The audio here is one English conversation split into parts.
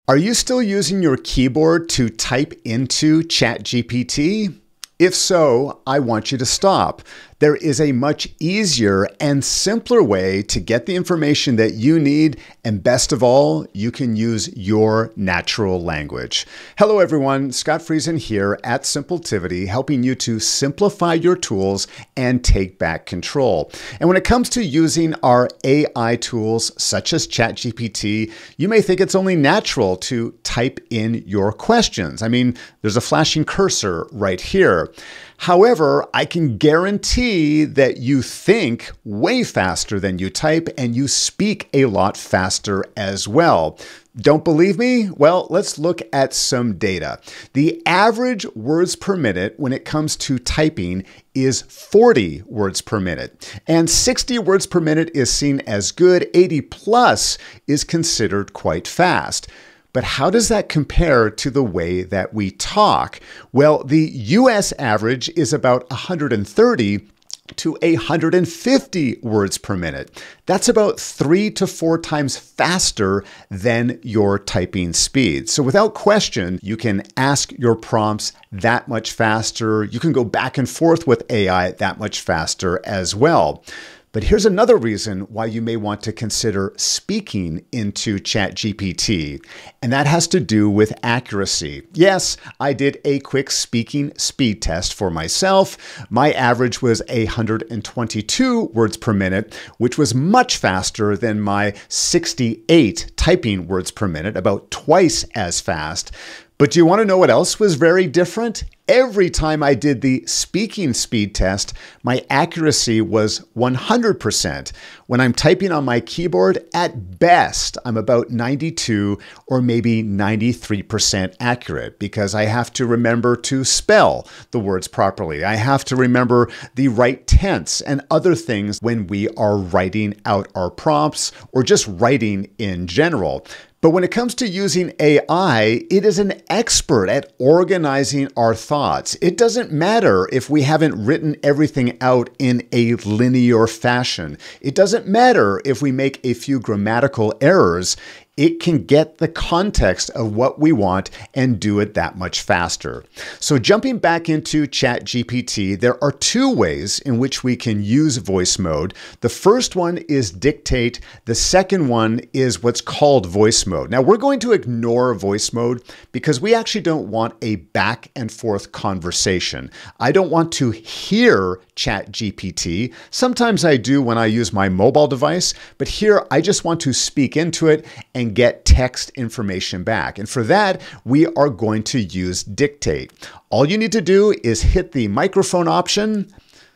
Are you still using your keyboard to type into ChatGPT? If so, I want you to stop. There is a much easier and simpler way to get the information that you need, and best of all, you can use your natural language. Hello everyone, Scott Friesen here at Simpletivity, helping you to simplify your tools and take back control. And when it comes to using our AI tools such as ChatGPT, you may think it's only natural to type in your questions. I mean, there's a flashing cursor right here. However, I can guarantee that you think way faster than you type and you speak a lot faster as well. Don't believe me? Well, let's look at some data. The average words per minute when it comes to typing is 40 words per minute, and 60 words per minute is seen as good. 80 plus is considered quite fast. But how does that compare to the way that we talk? Well, the US average is about 130 to 150 words per minute. That's about 3 to 4 times faster than your typing speed. So without question, you can ask your prompts that much faster. You can go back and forth with AI that much faster as well. But here's another reason why you may want to consider speaking into ChatGPT, and that has to do with accuracy. Yes, I did a quick speaking speed test for myself. My average was 122 words per minute, which was much faster than my 68 typing words per minute, about twice as fast. But do you want to know what else was very different? Every time I did the speaking speed test, my accuracy was 100%. When I'm typing on my keyboard, at best, I'm about 92 or maybe 93% accurate because I have to remember to spell the words properly. I have to remember the right tense and other things when we are writing out our prompts or just writing in general. But when it comes to using AI, it is an expert at organizing our thoughts. It doesn't matter if we haven't written everything out in a linear fashion. It doesn't matter if we make a few grammatical errors. It can get the context of what we want and do it that much faster. So jumping back into ChatGPT, there are 2 ways in which we can use voice mode. The first one is dictate. The second one is what's called voice mode. Now we're going to ignore voice mode because we actually don't want a back and forth conversation. I don't want to hear ChatGPT. Sometimes I do when I use my mobile device, but here I just want to speak into it and get text information back. And for that, we are going to use dictate. All you need to do is hit the microphone option.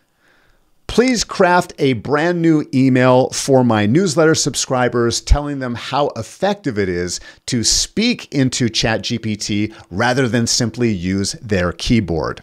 Please craft a brand new email for my newsletter subscribers telling them how effective it is to speak into ChatGPT rather than simply use their keyboard.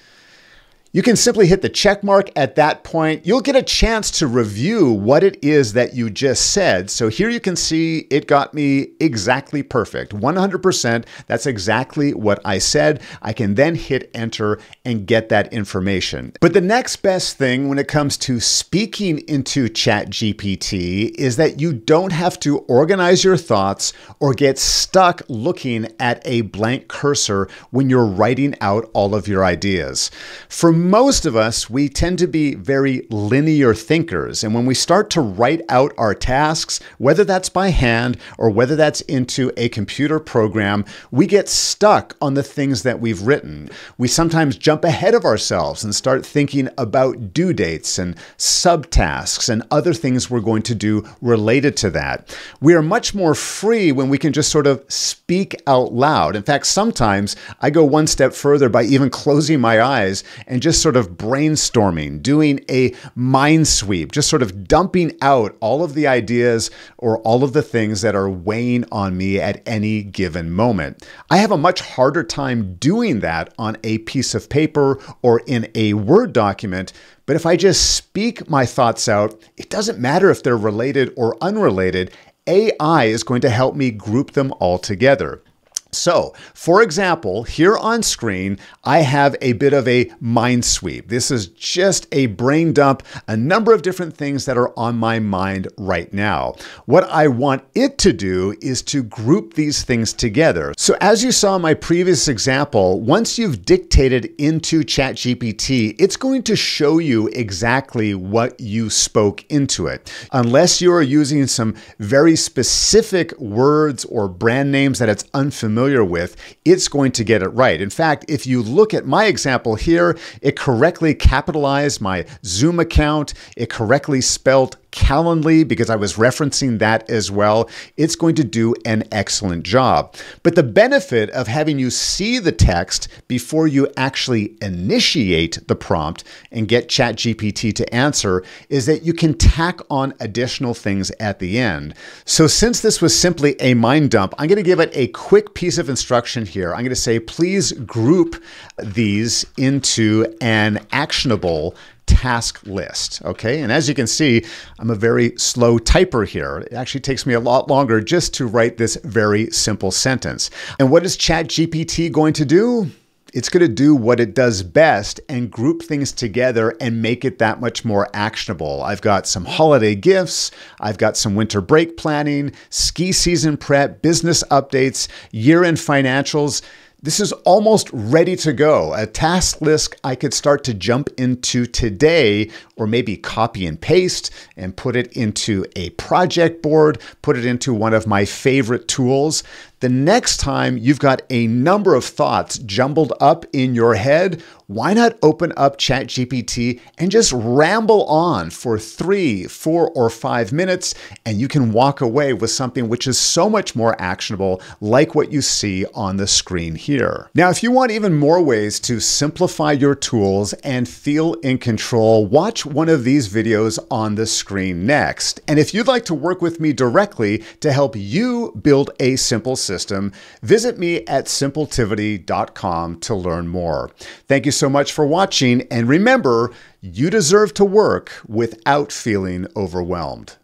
You can simply hit the check mark at that point. You'll get a chance to review what it is that you just said. So here you can see it got me exactly perfect. 100%, that's exactly what I said. I can then hit enter and get that information. But the next best thing when it comes to speaking into ChatGPT is that you don't have to organize your thoughts or get stuck looking at a blank cursor when you're writing out all of your ideas. For most of us, we tend to be very linear thinkers. And when we start to write out our tasks, whether that's by hand or whether that's into a computer program, we get stuck on the things that we've written. We sometimes jump ahead of ourselves and start thinking about due dates and subtasks and other things we're going to do related to that. We are much more free when we can just sort of speak out loud. In fact, sometimes I go one step further by even closing my eyes and just sort of brainstorming, doing a mind sweep, just sort of dumping out all of the ideas or all of the things that are weighing on me at any given moment. I have a much harder time doing that on a piece of paper or in a Word document, but if I just speak my thoughts out, it doesn't matter if they're related or unrelated, AI is going to help me group them all together. So, for example, here on screen, I have a bit of a mind sweep. This is just a brain dump, a number of different things that are on my mind right now. What I want it to do is to group these things together. So as you saw in my previous example, once you've dictated into ChatGPT, it's going to show you exactly what you spoke into it. Unless you are using some very specific words or brand names that it's unfamiliar with, it's going to get it right. In fact, if you look at my example here, it correctly capitalized my Zoom account. It correctly spelled Calendly because I was referencing that as well. It's going to do an excellent job. But the benefit of having you see the text before you actually initiate the prompt and get ChatGPT to answer is that you can tack on additional things at the end. So since this was simply a mind dump, I'm going to give it a quick piece of instruction here. I'm going to say, please group these into an actionable task list, okay? And as you can see, I'm a very slow typer here. It actually takes me a lot longer just to write this very simple sentence. And what is ChatGPT going to do? It's going to do what it does best and group things together and make it that much more actionable. I've got some holiday gifts. I've got some winter break planning, ski season prep, business updates, year-end financials. This is almost ready to go. A task list I could start to jump into today, or maybe copy and paste and put it into a project board, put it into one of my favorite tools. The next time you've got a number of thoughts jumbled up in your head, why not open up ChatGPT and just ramble on for 3, 4, or 5 minutes, and you can walk away with something which is so much more actionable, like what you see on the screen here. Now, if you want even more ways to simplify your tools and feel in control, watch one of these videos on the screen next. And if you'd like to work with me directly to help you build a simple system, visit me at Simpletivity.com to learn more. Thank you so much for watching, and remember, you deserve to work without feeling overwhelmed.